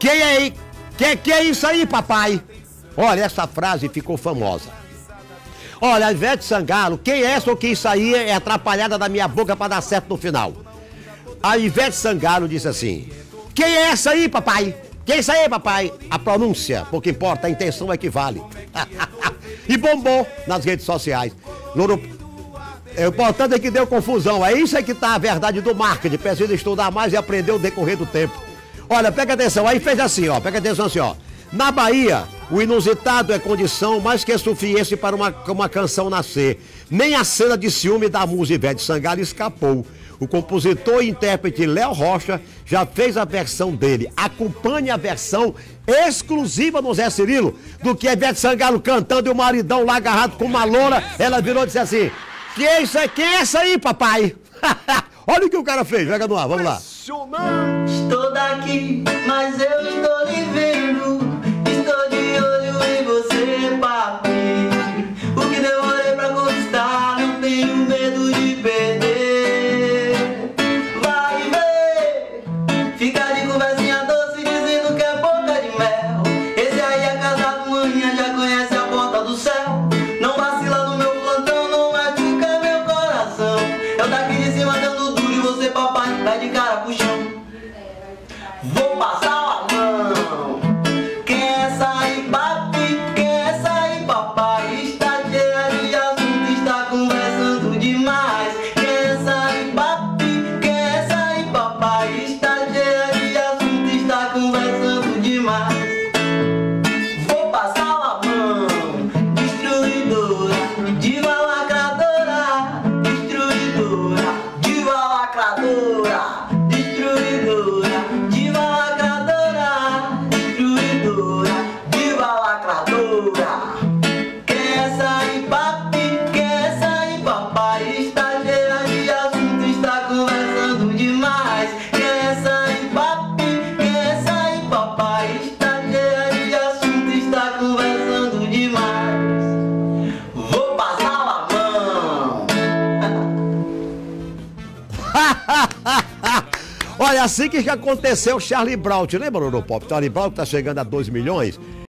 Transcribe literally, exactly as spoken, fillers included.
Quem é, que, que é isso aí, papai? Olha, essa frase ficou famosa. Olha, a Ivete Sangalo, quem é essa ou que isso aí é atrapalhada da minha boca pra dar certo no final? A Ivete Sangalo disse assim: quem é essa aí, papai? Quem é isso aí, papai? A pronúncia, pouco importa, a intenção é que vale. E bombou nas redes sociais. Louro... O importante é que deu confusão. É isso aí que tá a verdade do marketing. Precisa estudar mais e aprender o decorrer do tempo. Olha, pega atenção. Aí fez assim, ó. Pega atenção assim, ó. Na Bahia, o inusitado é condição mais que suficiente para uma, uma canção nascer. Nem a cena de ciúme da musa Ivete Sangalo escapou. O compositor e intérprete Léo Rocha já fez a versão dele. Acompanhe a versão exclusiva no Zé Cirilo do que a Ivete Sangalo cantando e o maridão lá agarrado com uma loura. Ela virou e disse assim: que é isso aí? Quem é essa aí, papai? Olha o que o cara fez. Joga no ar, vamos lá. Estou daqui, mas eu estou lhe vendo. Estou de olho em você, papi. O que demorei pra conquistar, não tenho medo de perder. Vai ver, fica de conversinha doce dizendo que é boca de mel. Esse aí é casado, manhã, já conhece a porta do céu. Não vacila no meu plantão, não machuca meu coração. Eu daqui de cima dando duro e você, papai, vai de cara pro chão. Vou passar a mão. Quem é essa aí, papi? Quem é essa aí, papai? Está cheia de assunto, está conversando demais. Quem é essa aí, papi? Quem é essa aí, papai? Está cheia de assunto, está conversando demais. Vou passar a mão. Destruidora, diva lacradora. Destruidora, diva lacradora. Destruidora, diva lacradora. Destruidora, diva lacradora. Quem é essa aí, papi? Quem é essa aí, papai? Está cheia de assunto, está conversando demais. Quem é essa aí, papi? Quem é essa aí, papai? Está cheia de assunto, está conversando demais. Vou passar a mão. Olha, assim que aconteceu o Charlie Brown. Te lembra, Europop? Charlie Brown que tá chegando a dois milhões.